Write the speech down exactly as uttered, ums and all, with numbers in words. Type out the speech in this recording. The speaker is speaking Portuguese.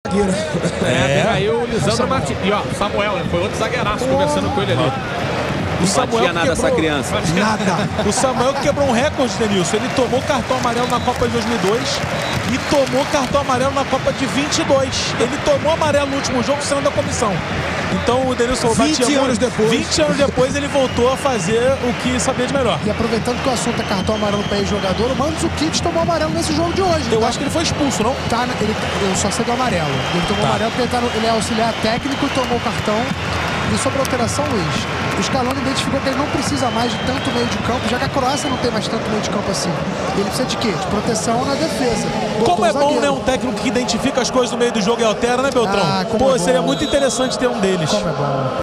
É, tem aí o Lisandro Martins. E ó, Samuel, né? Foi outro zagueiraço conversando com ele ali. O Samuel não tinha nada quebrou... essa criança. Nada. O Samuel que quebrou um recorde, Denilson. Ele tomou cartão amarelo na Copa de dois mil e dois e tomou cartão amarelo na Copa de vinte e dois. Ele tomou amarelo no último jogo saindo da comissão. Então o Denilson vinte anos depois. vinte anos depois ele voltou a fazer o que sabia de melhor. E aproveitando que o assunto é cartão amarelo para ex-jogador, o Mandzukic tomou amarelo nesse jogo de hoje. Eu tá? acho que ele foi expulso, não? Tá, ele, eu só sei do amarelo. Ele tomou Tá. amarelo porque ele, tá no, ele é auxiliar técnico e tomou cartão. E sobre a alteração, Luiz, o Scaloni identificou que ele não precisa mais de tanto meio de campo, já que a Croácia não tem mais tanto meio de campo assim. Ele precisa de quê? De proteção na defesa. Botou Como é um bom, zagueiro. né? Um técnico que identifica as coisas no meio do jogo e altera, né, Beltrão? Ah, como Pô, é bom. seria muito interessante ter um deles. Como é bom.